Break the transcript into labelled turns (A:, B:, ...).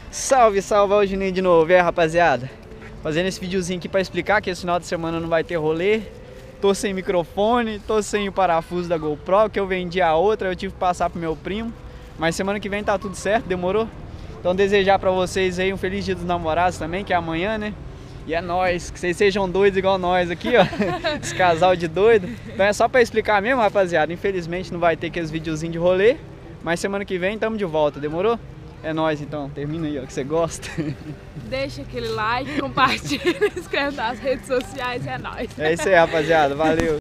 A: Salve, salve, o Juninho de novo, rapaziada. Fazendo esse videozinho aqui pra explicar que esse final de semana não vai ter rolê. Tô sem microfone, tô sem o parafuso da GoPro, que eu vendi a outra, eu tive que passar pro meu primo. Mas semana que vem tá tudo certo, demorou? Então desejar pra vocês aí um feliz dia dos namorados também, que é amanhã, né? E é nóis, que vocês sejam doidos igual nós aqui, ó. Esse casal de doido. Então é só pra explicar mesmo, rapaziada. Infelizmente não vai ter aqueles videozinhos de rolê. Mas semana que vem tamo de volta, demorou? É nóis então, termina aí, ó, que você gosta.
B: Deixa aquele like, compartilha, inscreve nas redes sociais, é nóis.
A: É isso aí, rapaziada, valeu.